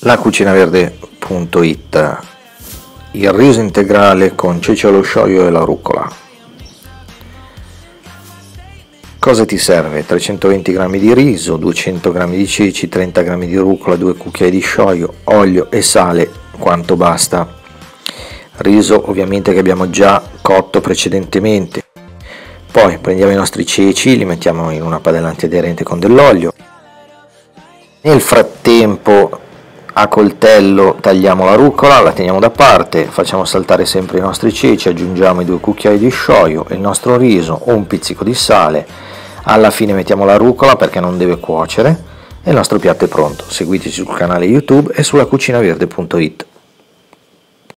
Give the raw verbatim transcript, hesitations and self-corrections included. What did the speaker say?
la cucina verde punto it, il riso integrale con ceci allo sciolio e la rucola. Cosa ti serve? trecentoventi grammi di riso, duecento grammi di ceci, trenta grammi di rucola, due cucchiai di sciolio, olio e sale quanto basta. Riso ovviamente che abbiamo già cotto precedentemente. Poi prendiamo i nostri ceci, li mettiamo in una padella antiaderente con dell'olio. Nel frattempo a coltello tagliamo la rucola, la teniamo da parte, facciamo saltare sempre i nostri ceci, aggiungiamo i due cucchiai di sciolio, il nostro riso, un pizzico di sale, alla fine mettiamo la rucola perché non deve cuocere e il nostro piatto è pronto. Seguiteci sul canale YouTube e sulla cucina verde punto it.